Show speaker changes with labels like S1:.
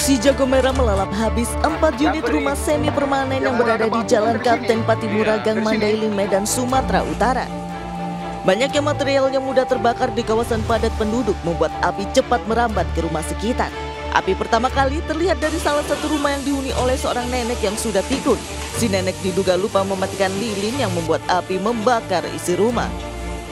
S1: Aksi jago merah melalap habis 4 unit rumah semi permanen yang berada di Jalan Kapten Patimura, Gang Mandailing, Medan, Sumatera Utara. Banyaknya material yang mudah terbakar di kawasan padat penduduk membuat api cepat merambat ke rumah sekitar. Api pertama kali terlihat dari salah satu rumah yang dihuni oleh seorang nenek yang sudah pikun. Si nenek diduga lupa mematikan lilin yang membuat api membakar isi rumah.